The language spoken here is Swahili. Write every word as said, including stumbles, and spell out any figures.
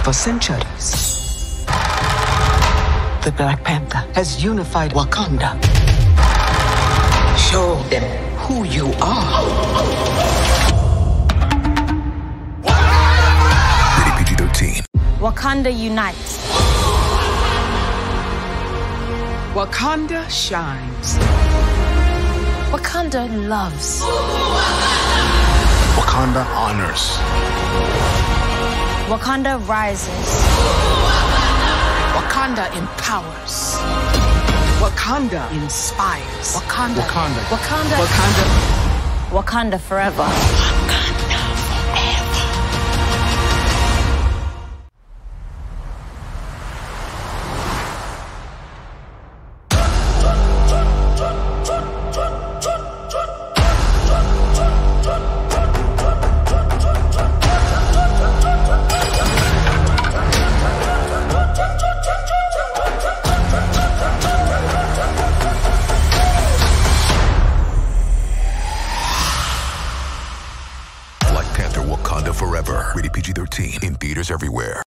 For centuries, the Black Panther has unified Wakanda. Show them who you are. Rated P G thirteen. Wakanda unites. Wakanda shines. Wakanda loves. Wakanda honors. Wakanda rises. Wakanda empowers. Wakanda inspires. Wakanda. Wakanda. Wakanda. Wakanda. Wakanda forever. Panther Wakanda Forever. Rated P G thirteen. In theaters everywhere.